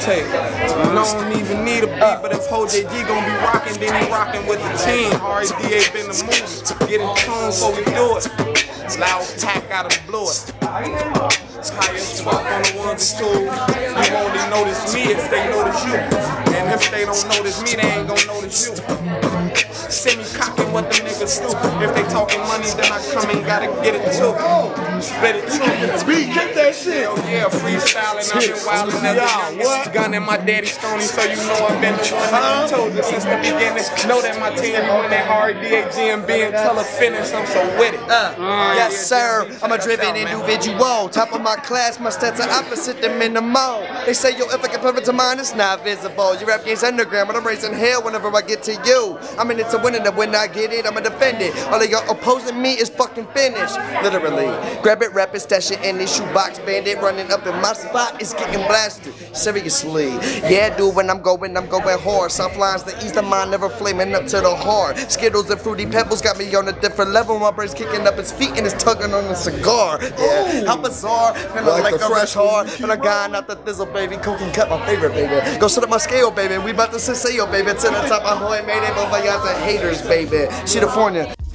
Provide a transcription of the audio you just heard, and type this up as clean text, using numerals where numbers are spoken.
tape. I don't even need a beat, but if OJG gon' be rocking, then he rocking with the team. RDA been the movie. Get in tune before we do it. Loud pack out of blow it. High as fuck on the ones and twos. You only notice me if they notice you. And if they don't notice me, they ain't gon' notice you. Send me cocking what the niggas do. If they talking money, then I come and gotta get it too. Spit it too. Beat, get that shit. Hell yeah, freestyling, I've been wildin' as a youngest. Gun in my daddy stony, so you know I've been the one that told you since the beginning. Know that my team on that RDA GMB until I finish, I'm so with it. Yes sir, I'm a driven individual. Top of my class, my stats are opposite the minimal. They say yo, if I compare it to mine, it's not visible. Your rap game's underground, but I'm raising hell whenever I get to you. I'm in it to win it, and when I get it, I'ma defend it. All of y'all opposing me is fucking finished. Literally. Grab it, rap it, stash it in this shoebox. Bandit running up in my spot is getting blasted. Seriously. Yeah, dude, when I'm going hard. South lines, the east of mine never flaming up to the heart. Skittles and Fruity Pebbles got me on a different level. My brain's kicking up his feet and it's tugging on a cigar. Yeah, how bizarre. Feeling like a fresh heart. And I'm gone out the thizzle, baby. Coke and cut, my favorite, baby. Go set up my scale, baby. We about to say, yo, baby. To the top, I made it, but y'all the haters, baby. California.